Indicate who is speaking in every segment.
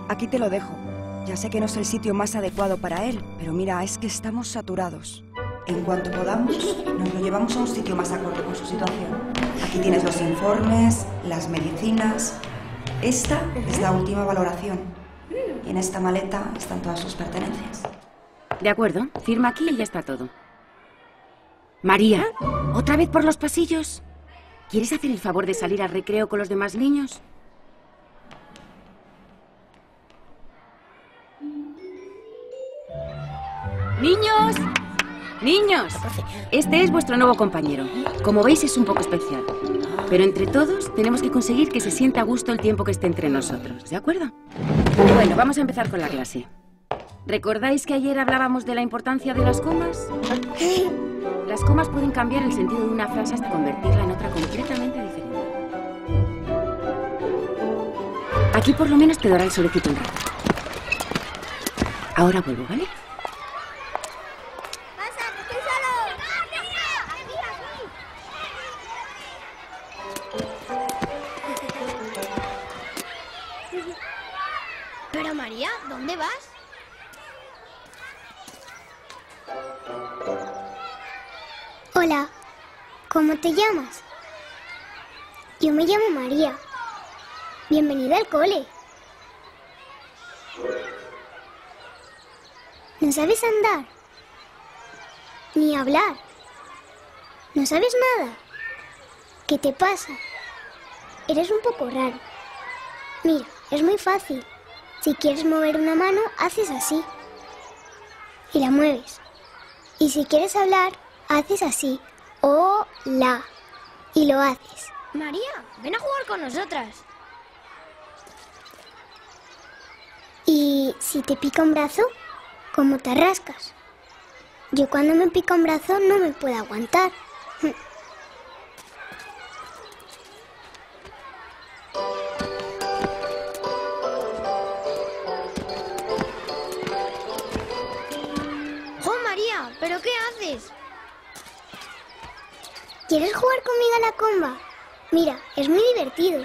Speaker 1: Aquí te lo dejo. Ya sé que no es el sitio más adecuado para él, pero mira, es que estamos saturados. En cuanto podamos, nos lo llevamos a un sitio más acorde con su situación. Aquí tienes los informes, las medicinas. Esta es la última valoración. Y en esta maleta están todas sus pertenencias.
Speaker 2: De acuerdo, firma aquí y ya está todo. María, ¿otra vez por los pasillos? ¿Quieres hacer el favor de salir al recreo con los demás niños? ¡Niños! ¡Niños! Este es vuestro nuevo compañero. Como veis, es un poco especial. Pero entre todos tenemos que conseguir que se sienta a gusto el tiempo que esté entre nosotros, ¿de acuerdo? Bueno, vamos a empezar con la clase. ¿Recordáis que ayer hablábamos de la importancia de las comas? Las comas pueden cambiar el sentido de una frase hasta convertirla en otra completamente diferente. Aquí por lo menos te dará el solecito un rato. Ahora vuelvo, ¿vale?
Speaker 3: Pero María, ¿dónde vas?
Speaker 4: Hola, ¿cómo te llamas? Yo me llamo María. Bienvenida al cole. ¿No sabes andar? Ni hablar. ¿No sabes nada? ¿Qué te pasa? Eres un poco raro. Mira, es muy fácil. Si quieres mover una mano, haces así. Y la mueves. Y si quieres hablar, haces así. Hola. Y lo haces.
Speaker 3: María, ven a jugar con nosotras.
Speaker 4: Y si te pica un brazo, ¿cómo te rascas? Yo cuando me pica un brazo no me puedo aguantar.
Speaker 3: ¡Jo, María! ¿Pero qué haces?
Speaker 4: ¿Quieres jugar conmigo a la comba? Mira, es muy divertido.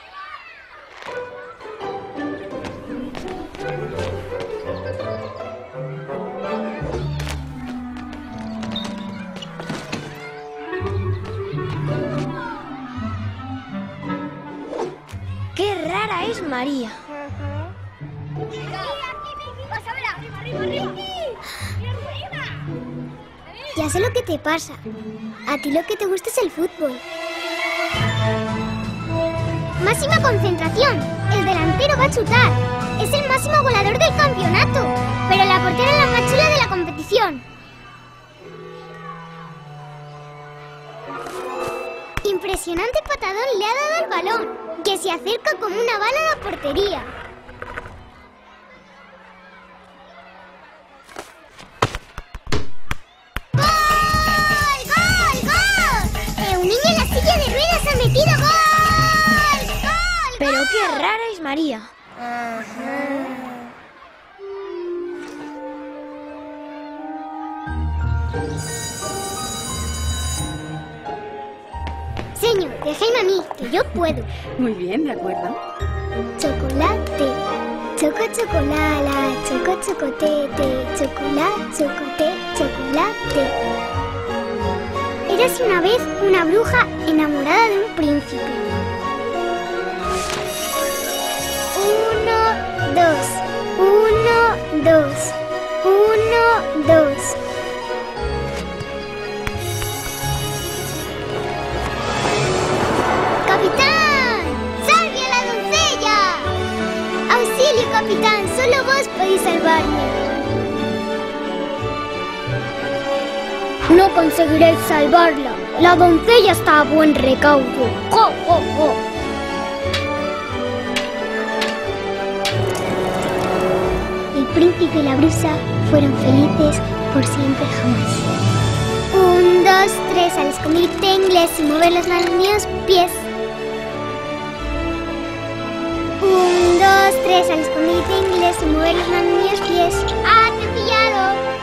Speaker 3: ¡Qué rara es María!
Speaker 4: Ya sé lo que te pasa. A ti lo que te gusta es el fútbol. Máxima concentración. El delantero va a chutar. Es el máximo goleador del campeonato. Pero la portera es la más chula de la competición. Impresionante patadón le ha dado al balón, que se acerca como una bala a la portería. Un niño en la silla de ruedas ha metido gol. ¡Gol!
Speaker 3: Pero qué rara es María.
Speaker 4: Señor, déjame a mí, que yo puedo.
Speaker 2: Muy bien, de acuerdo.
Speaker 4: Chocolate, choco chocolala, choco chocotete, chocolate, chocote, chocolate. Érase una vez una bruja enamorada de un príncipe. 1, 2, 1, 2, 1, 2. ¡Capitán! ¡Salve a la doncella! ¡Auxilio, capitán! Solo vos podéis salvarme. No conseguiréis salvarla. La doncella está a buen recaudo. ¡Jo, jo, jo! El príncipe y la bruja fueron felices por siempre jamás. 1, 2, 3 al escondite inglés y mover los niños pies. 1, 2, 3 al escondite inglés y mover los niños pies. ¡Ah, te he pillado!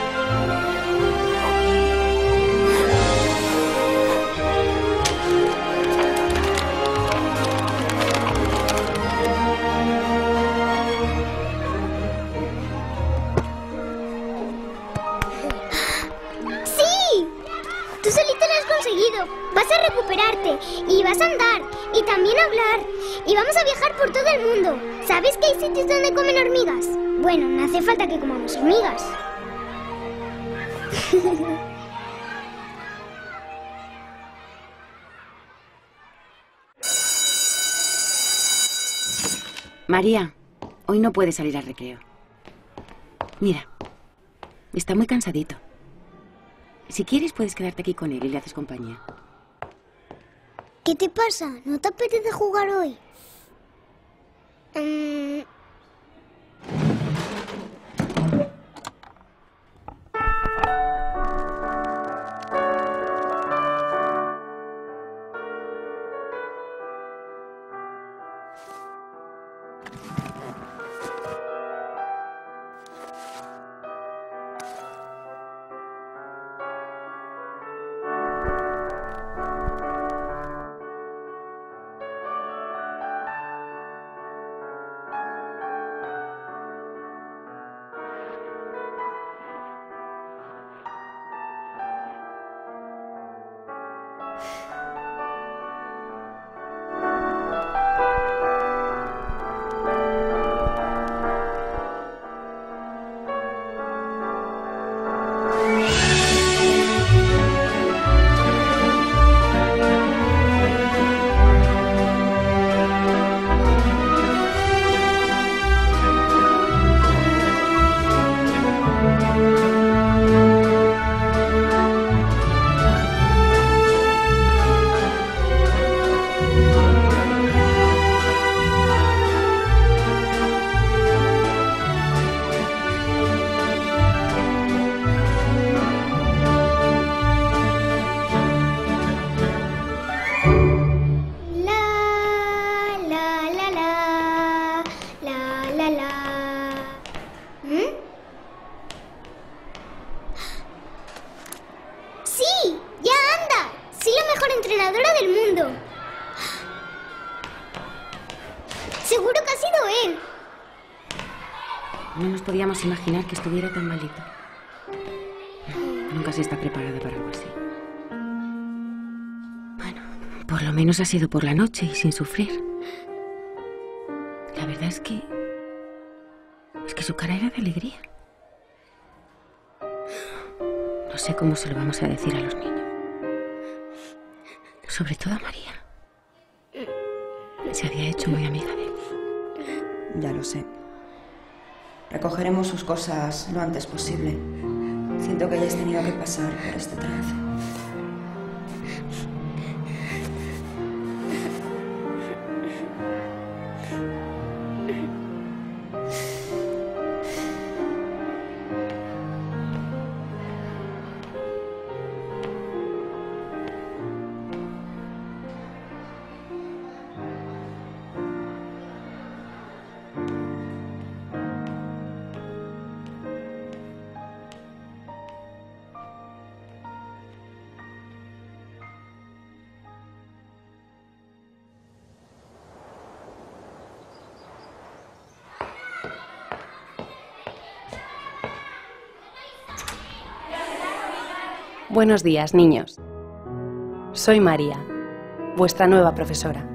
Speaker 4: vas a andar y también a hablar. Y vamos a viajar por todo el mundo. ¿Sabes que hay sitios donde comen hormigas? Bueno, no hace falta que comamos hormigas.
Speaker 2: María, hoy no puedes salir al recreo. Mira, está muy cansadito. Si quieres, puedes quedarte aquí con él y le haces compañía.
Speaker 4: ¿Qué te pasa? ¿No te apetece jugar hoy? ¡Sí! ¡Ya anda! ¡Soy la mejor entrenadora del mundo! Seguro que ha sido él.
Speaker 2: No nos podíamos imaginar que estuviera tan malito. Nunca se está preparada para algo así. Bueno, por lo menos ha sido por la noche y sin sufrir. La verdad es que su cara era de alegría. No sé cómo se lo vamos a decir a los niños. Sobre todo a María. Se había hecho muy amiga de él.
Speaker 1: Ya lo sé. Recogeremos sus cosas lo antes posible. Siento que hayáis tenido que pasar por este trance.
Speaker 5: Buenos días, niños. Soy María, vuestra nueva profesora.